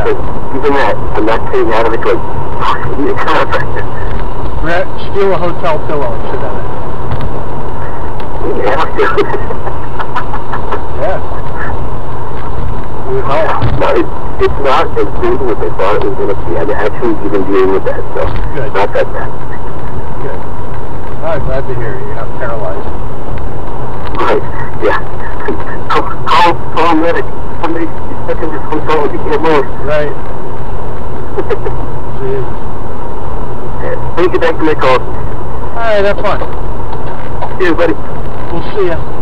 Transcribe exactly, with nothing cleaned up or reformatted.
Yeah. Even that, I'm not getting out of it going, fuck, you contractor. Steal a hotel pillow and sit on it. Yeah. Yeah. It would help. No, it, it's not as good as I thought it was going to be. I'm actually even dealing with that, so good. Not that bad. Good. I'm glad to hear you're not paralyzed. Right, yeah. Call, call, call a medic. Somebody's stuck in this hotel and you can't move. Right. Jesus. Let me get back to my call. Alright, have fun. See you, buddy. We'll see ya.